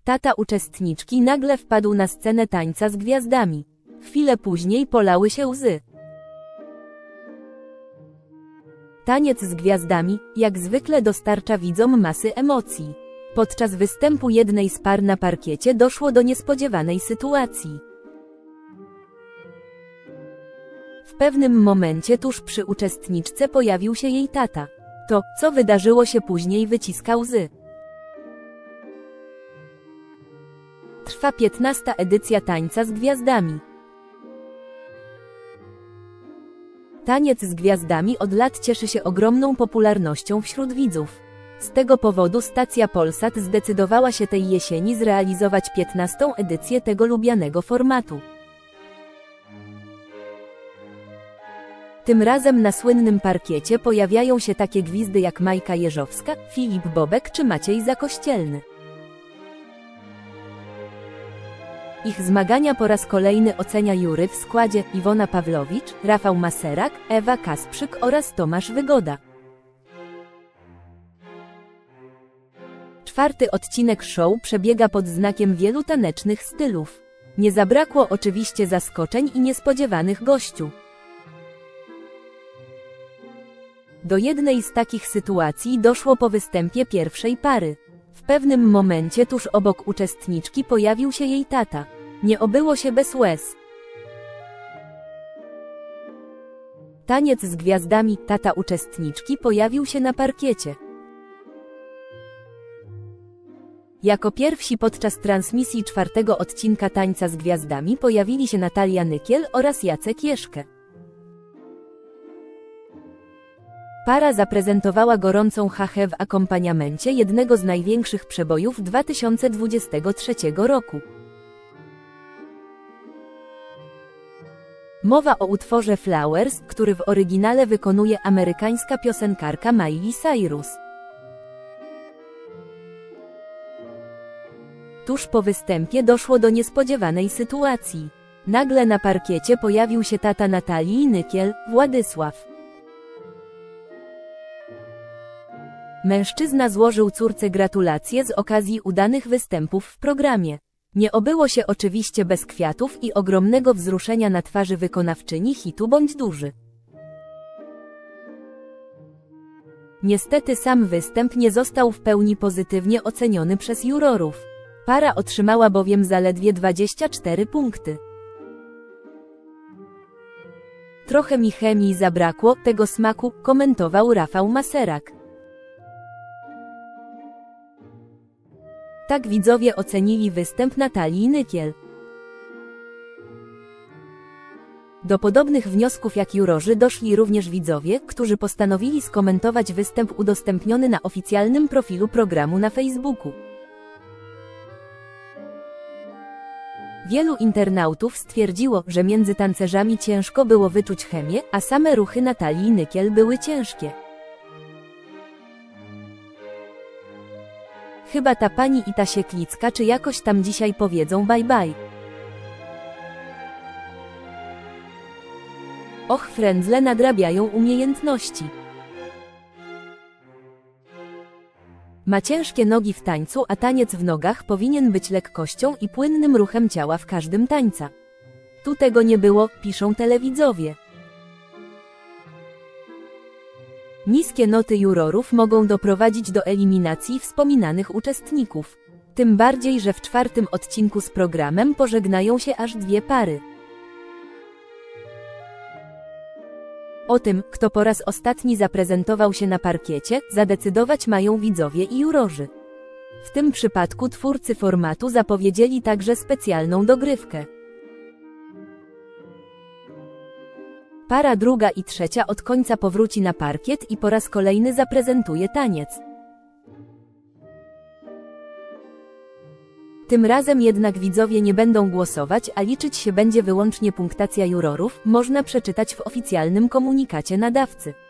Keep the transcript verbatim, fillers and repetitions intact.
tata uczestniczki nagle wpadł na scenę tańca z gwiazdami. Chwilę później polały się łzy. Taniec z gwiazdami, jak zwykle, dostarcza widzom masy emocji. Podczas występu jednej z par na parkiecie doszło do niespodziewanej sytuacji. W pewnym momencie tuż przy uczestniczce pojawił się jej tata. To, co wydarzyło się później, wyciska łzy. Trwa piętnasta edycja Tańca z Gwiazdami. Taniec z gwiazdami od lat cieszy się ogromną popularnością wśród widzów. Z tego powodu stacja Polsat zdecydowała się tej jesieni zrealizować piętnastą edycję tego lubianego formatu. Tym razem na słynnym parkiecie pojawiają się takie gwizdy jak Majka Jeżowska, Filip Bobek czy Maciej Zakościelny. Ich zmagania po raz kolejny ocenia jury w składzie Iwona Pawlowicz, Rafał Maserak, Ewa Kasprzyk oraz Tomasz Wygoda. Czwarty odcinek show przebiega pod znakiem wielu tanecznych stylów. Nie zabrakło oczywiście zaskoczeń i niespodziewanych gościów. Do jednej z takich sytuacji doszło po występie pierwszej pary. W pewnym momencie tuż obok uczestniczki pojawił się jej tata. Nie obyło się bez łez. Taniec z gwiazdami, tata uczestniczki pojawił się na parkiecie. Jako pierwsi podczas transmisji czwartego odcinka Tańca z Gwiazdami pojawili się Natalia Nykiel oraz Jacek Jeszkę. Para zaprezentowała gorącą hachę w akompaniamencie jednego z największych przebojów dwa tysiące dwudziestego trzeciego roku. Mowa o utworze Flowers, który w oryginale wykonuje amerykańska piosenkarka Miley Cyrus. Tuż po występie doszło do niespodziewanej sytuacji. Nagle na parkiecie pojawił się tata Natalii Nykiel, Władysław. Mężczyzna złożył córce gratulacje z okazji udanych występów w programie. Nie obyło się oczywiście bez kwiatów i ogromnego wzruszenia na twarzy wykonawczyni hitu Bądź duży. Niestety sam występ nie został w pełni pozytywnie oceniony przez jurorów. Para otrzymała bowiem zaledwie dwadzieścia cztery punkty. Trochę mi chemii zabrakło, tego smaku, komentował Rafał Maserak. Tak widzowie ocenili występ Natalii Nykiel. Do podobnych wniosków jak jurorzy doszli również widzowie, którzy postanowili skomentować występ udostępniony na oficjalnym profilu programu na Facebooku. Wielu internautów stwierdziło, że między tancerzami ciężko było wyczuć chemię, a same ruchy Natalii Nykiel były ciężkie. Chyba ta pani i ta Sieklicka czy jakoś tam dzisiaj powiedzą bye bye. Och, frędzle nadrabiają umiejętności. Ma ciężkie nogi w tańcu, a taniec w nogach powinien być lekkością i płynnym ruchem ciała w każdym tańca. Tu tego nie było, piszą telewidzowie. Niskie noty jurorów mogą doprowadzić do eliminacji wspominanych uczestników. Tym bardziej, że w czwartym odcinku z programem pożegnają się aż dwie pary. O tym, kto po raz ostatni zaprezentował się na parkiecie, zadecydować mają widzowie i jurorzy. W tym przypadku twórcy formatu zapowiedzieli także specjalną dogrywkę. Para druga i trzecia od końca powróci na parkiet i po raz kolejny zaprezentuje taniec. Tym razem jednak widzowie nie będą głosować, a liczyć się będzie wyłącznie punktacja jurorów, można przeczytać w oficjalnym komunikacie nadawcy.